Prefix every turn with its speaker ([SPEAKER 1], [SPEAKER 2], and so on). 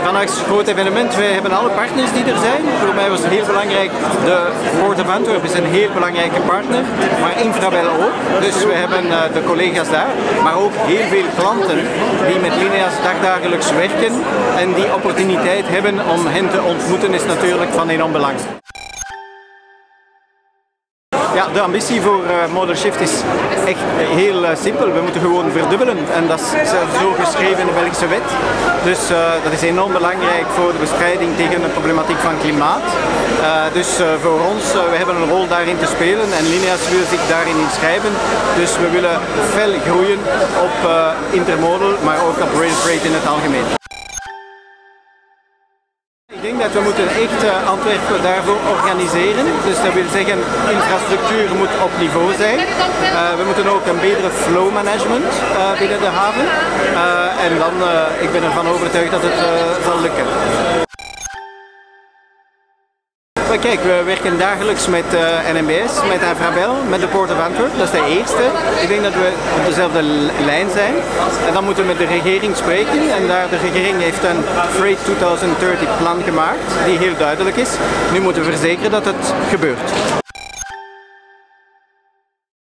[SPEAKER 1] Vandaag is een groot evenement. Wij hebben alle partners die er zijn. Voor mij was het heel belangrijk. De Port of Antwerp is een heel belangrijke partner, maar Infrabel ook. Dus we hebben de collega's daar, maar ook heel veel klanten die met Lineas dagdagelijks werken en die opportuniteit hebben om hen te ontmoeten is natuurlijk van enorm belang. Ja, de ambitie voor Model Shift is echt heel simpel. We moeten gewoon verdubbelen en dat is zo geschreven in de Belgische wet. Dus dat is enorm belangrijk voor de bestrijding tegen de problematiek van klimaat. Dus voor ons, we hebben een rol daarin te spelen en Lineas wil zich daarin inschrijven. Dus we willen fel groeien op intermodal, maar ook op rail freight in het algemeen. Ik denk dat we moeten echt Antwerpen daarvoor organiseren. Dus dat wil zeggen, infrastructuur moet op niveau zijn. We moeten ook een betere flow management binnen de haven. En dan, ik ben ervan overtuigd dat het zal lukken. Kijk, we werken dagelijks met NMBS, met Infrabel, met de Port of Antwerp. Dat is de eerste. Ik denk dat we op dezelfde lijn zijn. En dan moeten we met de regering spreken. En daar de regering heeft een Freight 2030 plan gemaakt, die heel duidelijk is. Nu moeten we verzekeren dat het gebeurt.